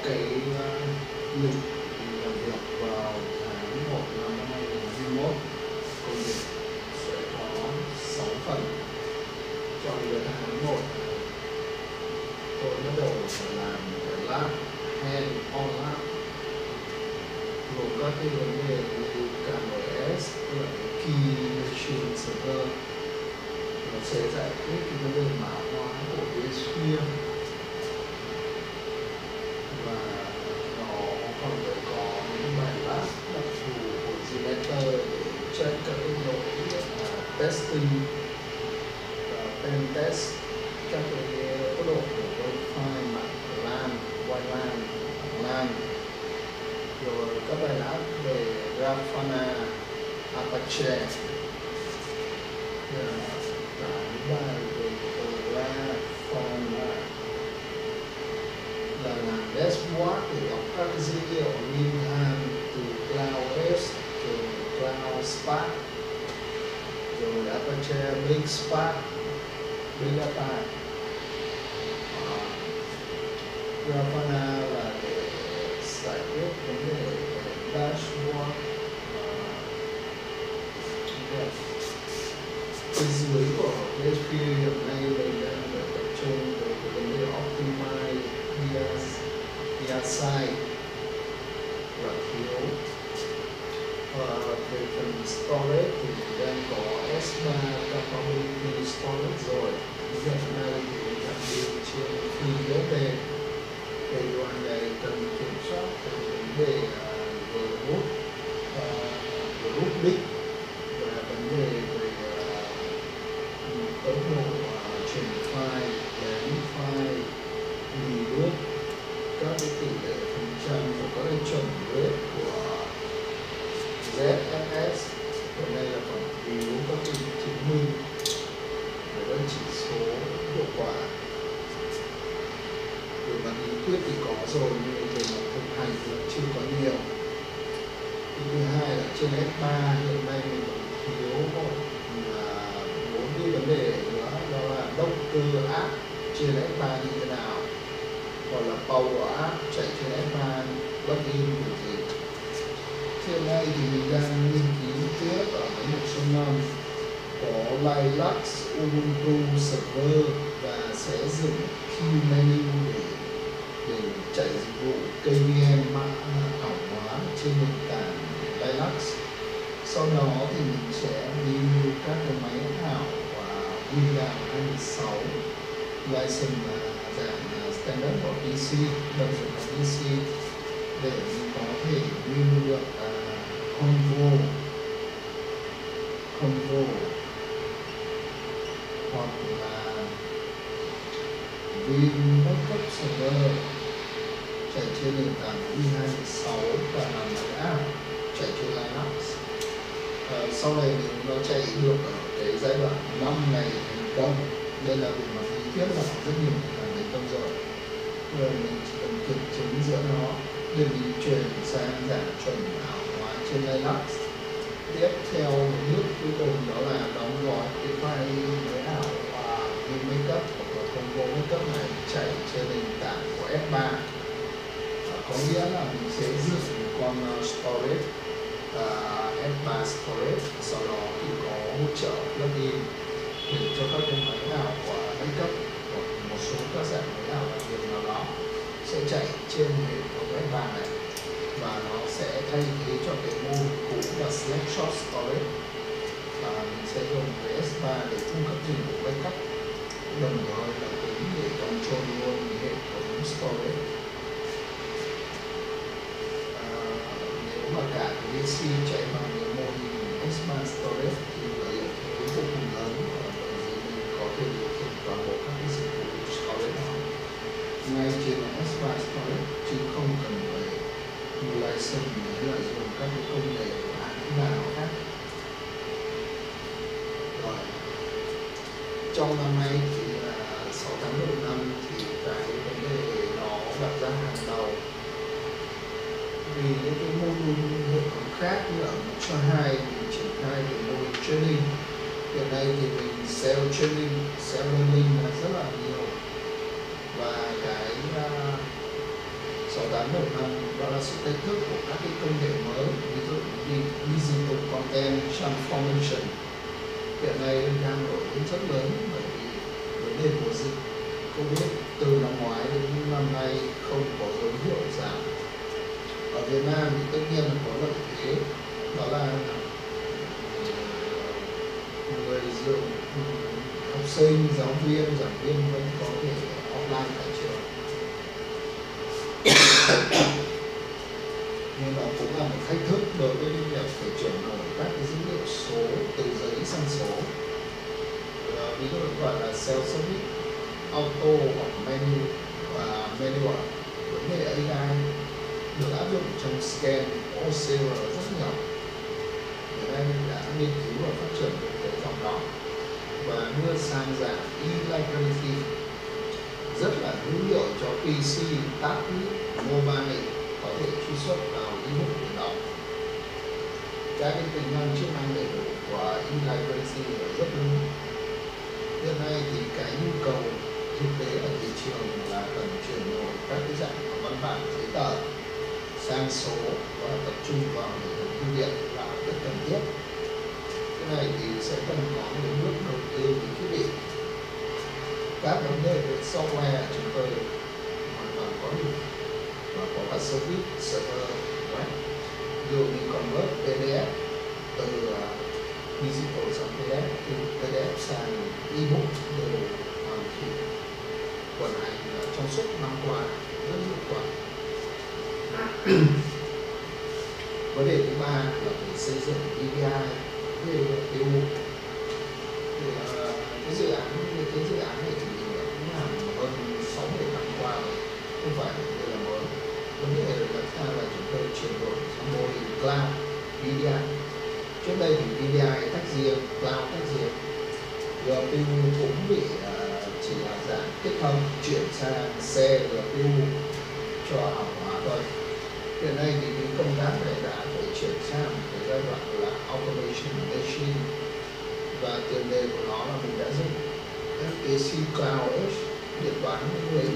cái lịch làm việc vào tháng 1 năm 2021. Công việc sẽ có 6 phần. Trong cái tháng 1 tôi bắt đầu phải làm cái lab hand on lab, gồm các cái vấn đề như KMS, tức là cái Key Machine Server. Nó sẽ giải quyết cái vấn đề mã hóa của vSphere, và nó còn phải có những bài lab đặc thù của Gmeter để check các cái lỗi testing, pen test các cái tốc độ của Wi-Fi, mạng LAN, WLAN, LAN, rồi các bài lab về Grafana, Apache, cái bài về Grafana là làm dashboard để đọc các dữ liệu real time từ CloudWatch, rồi CloudSpark, rồi Apache Big Spark, Big Data. Grafana là để giải quyết vấn đề dashboard. Bên dưới của PHP hiện nay mình đang tập trung vào cái vấn đề optimize via site và thiếu. Về phần storage thì mình đang có S3 Capability Storage rồi. Hiện nay thì mình đang đi trên FreeBSD. Cái đoạn này cần kiểm soát về vấn đề group link và vấn đề về tốc độ chuyển file, đến file, read, các cái tỷ lệ phần trăm và các cái chuẩn rate của ZFS. Cái này là phần yếu các cái chứng minh về các chỉ số hiệu quả. Về mặt lý thuyết thì có rồi, nhưng về mặt thực hành thì chưa có nhiều. Thứ hai là trên S3 hiện nay mình còn thiếu là 4 cái vấn đề nữa, đó là Docker app trên S3 như thế nào, hoặc là Power app chạy trên S3 plugin của gì. Hiện nay thì mình đang nghiên cứu tiếp ở một số năm có Linux, Ubuntu Server và sẽ dùng QMenu để chạy dịch vụ KVM mã ảo hóa trên nền tảng Linux. Sau đó thì mình sẽ review các cái máy ảo và Windows 26 license dạng standard của PC, đồng thời của PC, để mình có thể review được Convo hoặc là Vim Backup Server chạy trên nền tảng i26 và làm máy ảo chạy trên Linux. Sau này nó chạy được ở cái giai đoạn 5 này thành công. Đây là về mặt lý thuyết là rất nhiều là thành công rồi. Rồi mình chỉ cần kiểm chứng giữa nó để mình chuyển sang dạng chuẩn ảo hóa trên Linux. Tiếp theo một bước cuối cùng đó là đóng gói cái file máy ảo và Vim Backup hoặc là Convo Backup này chạy trên nền tảng của S3. Có nghĩa là mình sẽ dựng một con storage S3 storage, sau đó thì có hỗ trợ plugin để cho các cái máy ảo của backup hoặc một số các dạng máy ảo đặc biệt nào đó sẽ chạy trên hệ thống S3 này, và nó sẽ thay thế cho cái mô cũ là snapshot storage, và mình sẽ dùng cái S3 để cung cấp dịch vụ backup, đồng thời là cũng để control luôn hệ thống storage. Nếu mà cả cái DC chạy bằng cái mô hình S3 storage thì lợi ích vô cùng lớn, bởi vì mình có thể điều khiển toàn bộ các cái dịch vụ storage đó ngay trên S3 storage, chứ không cần phải mua license để là dùng các cái công nghệ của hãng nào khác. Rồi, trong năm nay thì 6 tháng đầu năm thì cái vấn đề nó đặt ra hàng đầu, vì những cái mô đun hệ thống khác như ở 1.2 mình triển khai cái mô đun training. Hiện nay thì mình self training, self learning là rất là nhiều, và cái 6 tháng đầu năm, đó là sự thách thức của các cái công nghệ mới, ví dụ như Digital Content Transformation. Hiện nay đang nổi lên rất lớn bởi vì vấn đề của dịch Covid từ năm ngoái đến năm nay không có dấu hiệu giảm. Ở Việt Nam thì tất nhiên là có lợi thế, đó là người dùng, học sinh, giáo viên, giảng viên vẫn có thể offline tại trường. Nhưng mà cũng là một thách thức đối với việc phải chuyển đổi các cái dữ liệu số từ giấy sang số. Ví dụ gọi là self-service, auto hoặc menu và manual. Vấn đề AI được áp dụng trong scan OCR rất nhiều. Người ta đã nghiên cứu và phát triển được cái dòng đó và đưa sang dạng e-library rất là hữu hiệu cho PC, tablet, mobile có thể truy xuất vào ebook để đọc. Các cái tính năng chức năng đầy đủ của e-library rất lớn. Hiện nay thì cái nhu cầu thực tế ở thị trường là cần chuyển đổi các cái dạng văn bản giấy tờ sang số và tập trung vào hệ thống thư viện là rất cần thiết. Cái này thì sẽ cần có những bước đầu tư về thiết bị. Các vấn đề về software chúng tôi hoàn toàn có đủ và có cả service server web, ví dụ như convert PDF từ digital sang PDF, từ PDF sang ebook đều hoàn thiện vận hành trong suốt năm qua rất hiệu quả. Vấn đề thứ ba là phải xây dựng API về tiêu. Cái dự án này thì cũng làm hơn 6-7 năm qua rồi, không phải đây là mới. Vấn đề đặt ra là chúng tôi chuyển đổi sang mô hình cloud VDI. Trước đây thì VDI tách riêng, cloud tách riêng. GPU cũng bị chỉ là dạng kết hợp chuyển sang xe GPU cho hàng hóa thôi. Hiện nay thì cái công tác này đã phải chuyển sang cái giai đoạn là automation machine, và tiền đề của nó là mình đã dùng FPC Cloud Edge điện toán lưới.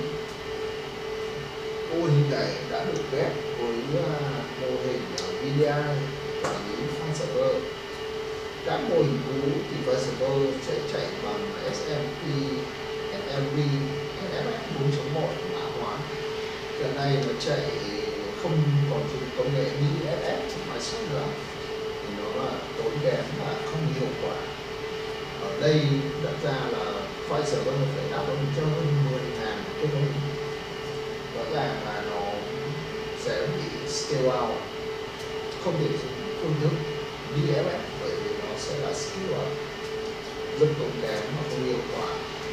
Mô hình này đã được ghép với mô hình VDI quản lý file server. Các mô hình cũ thì file server sẽ chạy bằng SMP, SMB, NFS 4.1 mã hóa. Hiện nay nó chạy không còn dùng công nghệ DFS mà sẵn nữa, thì nó là tốn kém và không hiệu quả. Ở đây đặt ra là file server phải đáp ứng cho hơn 10.000 kết nối. Rõ ràng là nó sẽ bị scale out, không thể dùng phương thức DFS bởi vì nó sẽ là scale out, rất tốn kém và không hiệu quả.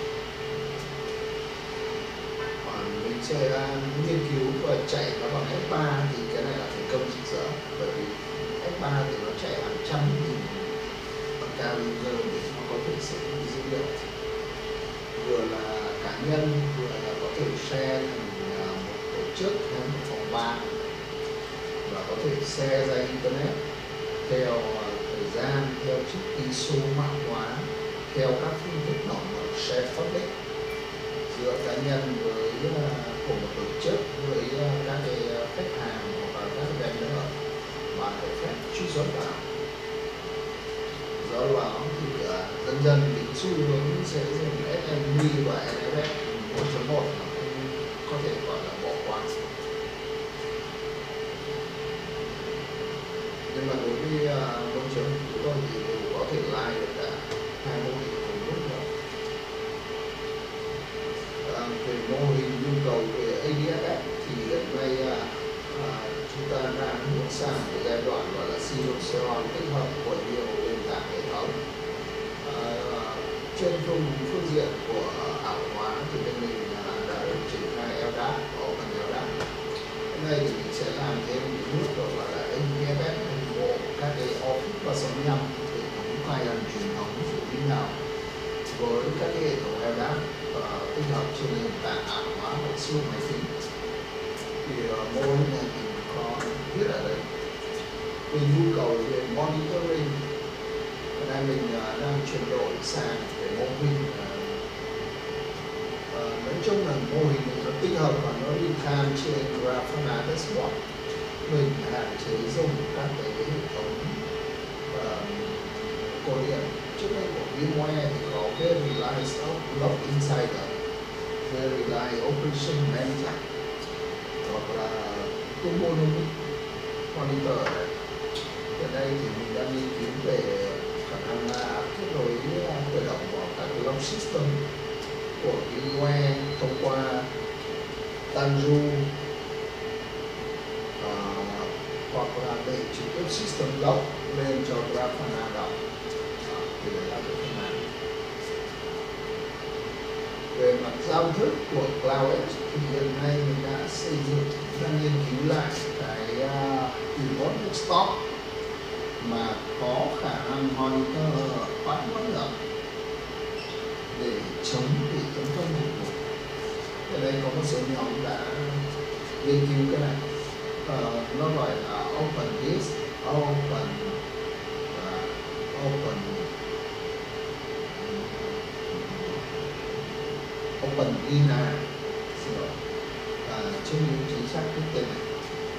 Mình sẽ nghiên cứu và chạy nó bằng F3 thì cái này là thành công rực rỡ, bởi vì F3 thì nó chạy hàng trăm nghìn bậc cao user để nó có thể xử lý dữ liệu, vừa là cá nhân vừa là có thể share thành một tổ chức hay một phòng ban, và có thể share ra internet theo thời gian, theo chữ ký số mã hóa, theo các phương thức bảo mật share public giữa cá nhân với của một tổ chức với các cái khách hàng hoặc là các vendor mà được phép truy xuất vào. Do đó thì dần dần định xu hướng sẽ dùng SMB và NFS 4.1 có thể gọi là bỏ qua. Nhưng mà đối với môi trường của tôi thì đều có thể like được cả hai mô hình cùng lúc nữa. Về mô hình nhu cầu về ADFS thì hiện nay chúng ta đang bước sang một giai đoạn gọi là Sinon tích hợp của nhiều nền tảng hệ thống. Trên phương diện của ảo hóa thì bên mình đã được triển khai LDAP, có phần LDAP. Hôm nay thì mình sẽ làm thêm một bước gọi là ADFS của các cái Office 365 hệ thống client truyền thống phổ biến nào với các cái hệ thống LDAP tích hợp trên nền tảng ảo hóa và siêu máy tính. Thì mô hình này mình có viết ở đây về nhu cầu về monitoring. Hôm nay mình đang chuyển đổi sang cái mô hình nói chung là mô hình này nó tích hợp và nó đi tham trên Grafana guess what? Mình hạn chế dùng các cái hệ thống cổ điển. Trước đây của VMware thì có Verilize Log Insider, Verilize Operation Manager, hoặc là Turbonomic Monitor. Ở đây thì mình đang nghiên cứu về khả năng kết nối tự động vào các log system của VMware thông qua Tanzu, hoặc là để trực tiếp system log lên cho Grafana đọc. Thì đấy là cái phương án. Về mặt giao thức của CloudEdge thì hiện nay mình đã xây dựng, đang nghiên cứu lại cái remote desktop mà có khả năng monitor quát mất rộng để chống bị tấn công đột ngột. Ở đây có một số nhóm đã nghiên cứu cái này. Nó gọi là OpenDisk, OpenINA, chưa hiểu chính xác cái tên này.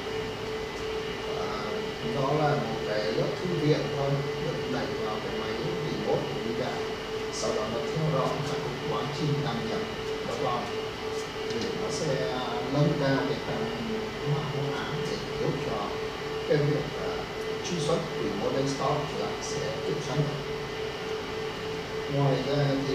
Nó là một cái lớp thư viện thôi, được đẩy vào cái máy remote của đi cả. Sau đó nó theo dõi cả cái quá trình đăng nhập đó vào để nó sẽ nâng cao cái khả năng mã hóa án để giúp cho cái việc truy xuất remote desktop là sẽ kiểm soát được. Ngoài ra thì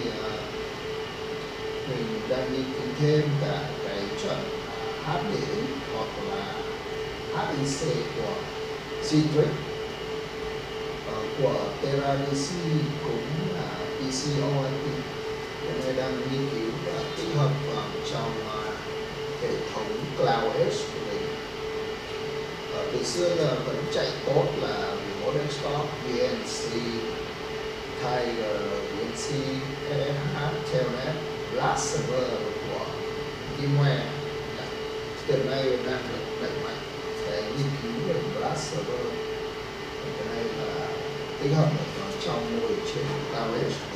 mình đang nghiên cứu thêm cả cái chuẩn HDX hoặc là HEC của Citrix, của Teradata cũng là PCOIP. Hiện nay đang nghiên cứu và tích hợp vào trong hệ thống CloudEdge của mình. Từ xưa giờ vẫn chạy tốt là remote desktop, VNC, Tiger, VNC, SSH, Telnet, Blast Server của VMware. Hiện nay đang được đẩy mạnh cái nghiên cứu về Blast Server. Cái này là tích hợp ở trong môi trường CloudEdge.